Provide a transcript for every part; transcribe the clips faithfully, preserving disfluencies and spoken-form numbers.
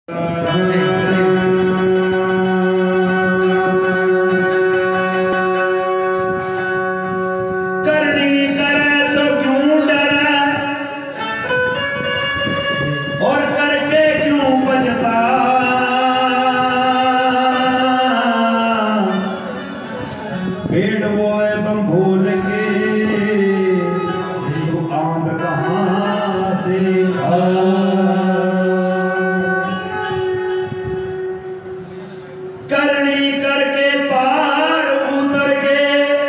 पेड़ बोए बम भूल के तू आम कहाँ से खा। करनी करके पार उतर के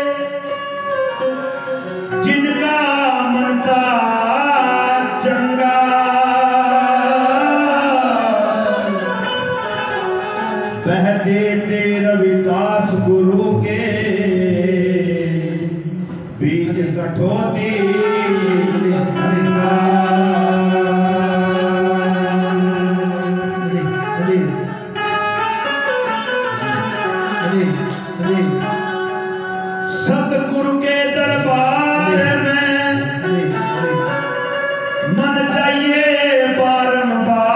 जिनका मनता चंगा वह देते रविदास गुरु के बीज कठोती सतगुरु के दरबार में मन चाहिए बारंबार।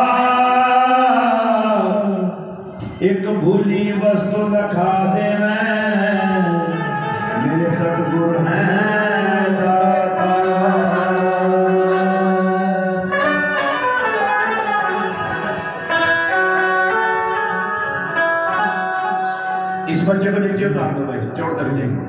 एक भूली वस्तु लखा दे मैं मेरे सतगुरु हैं दाता। इस बच्चे को नीचे उतार दो भाई, चोट तक नहीं।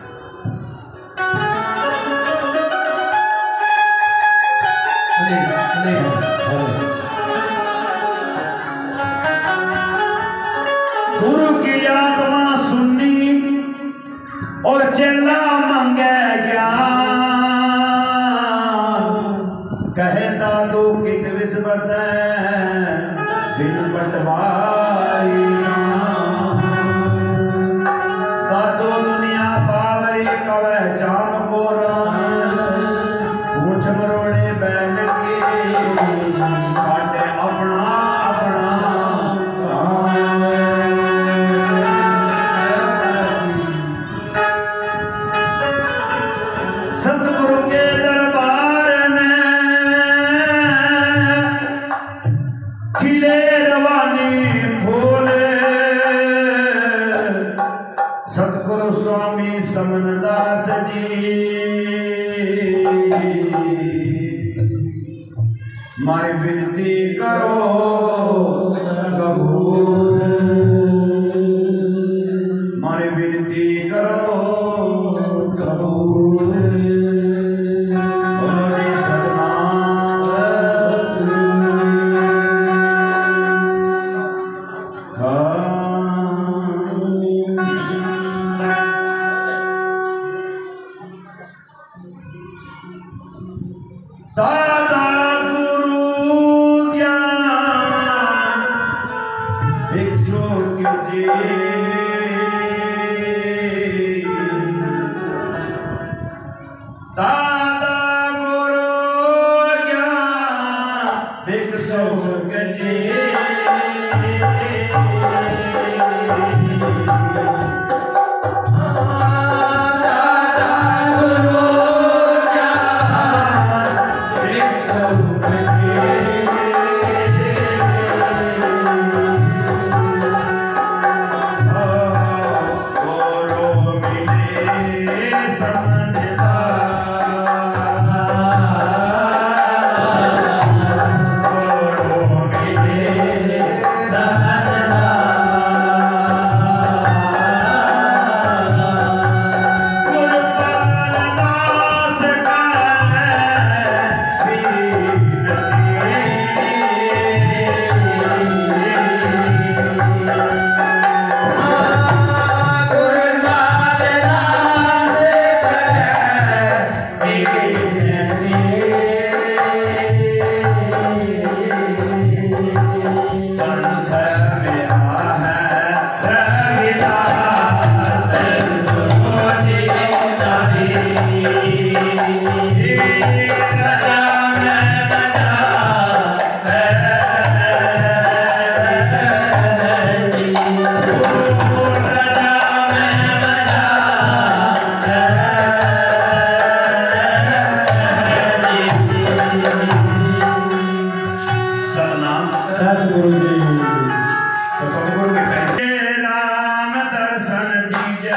गुरु की आत्मा सुननी और चेला मंगे ज्ञान कहता तो कित विस्मत बिन पटवारी दादो दुनिया पावरी कवे चाम कोरा पूछ मरोड़े बैल के काटे अपना अपना सतगुरु के दरबार में खिले रवानी फूले सतगुरु स्वामी समनदास जी मारी विनती करो कबूल मारी विनती करो कबूल। दादा गुरु ज्ञान भिक्षु कीजिए दादा गुरु ज्ञान भिक्षु कीजिए सतगुरु जी। तो सतगुरु के कैसे राम दर्शन दीजिए,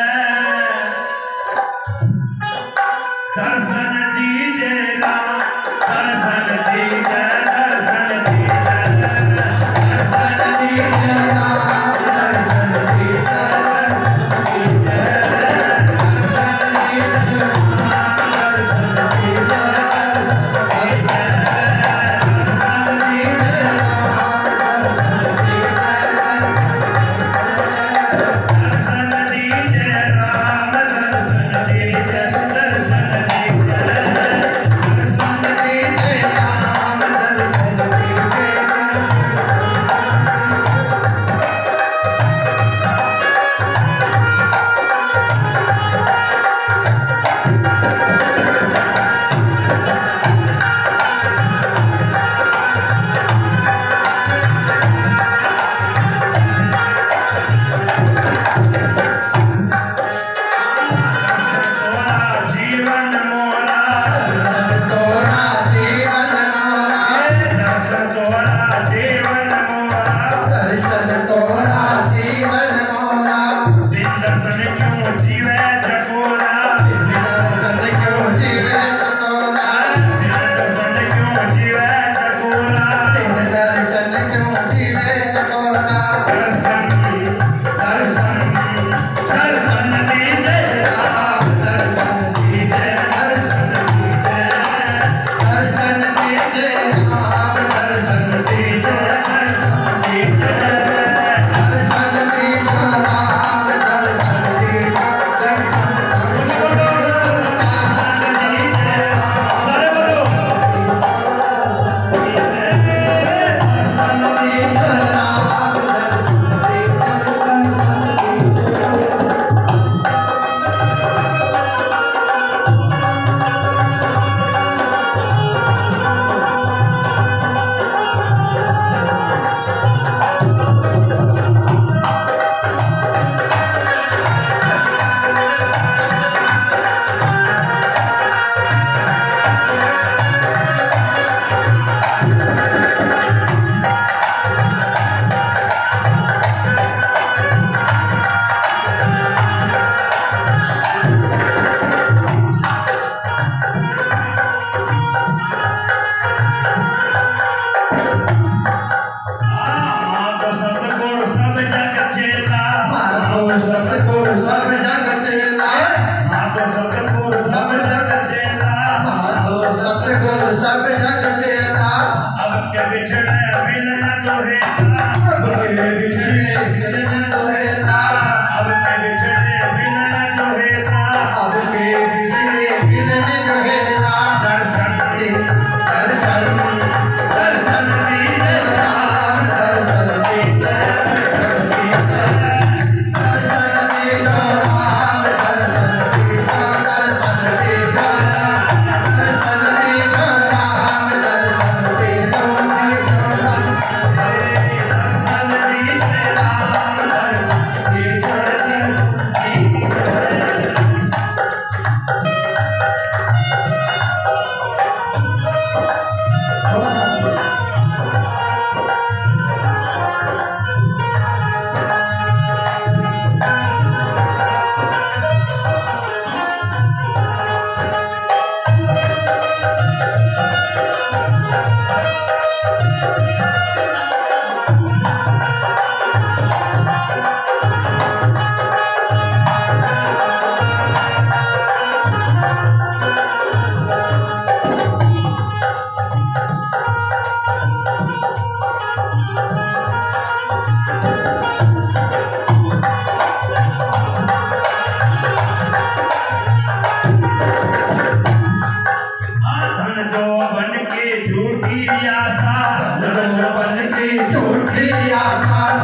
दर्शन दीजिए राम दर्शन दीजिए, दर्शन दीजिए, दर्शन दीजिए राम दर्शन दीजिए,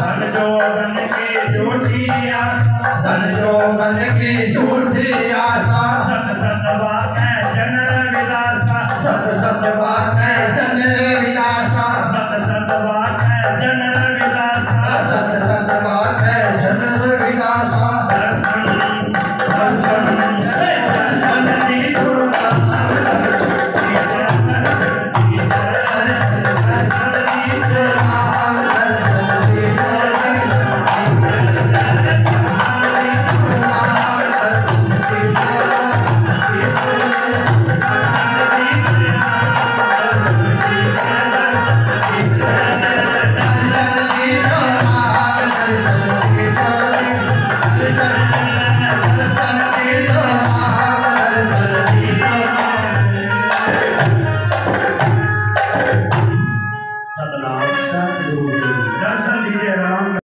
धन जो बन की झूठी आशा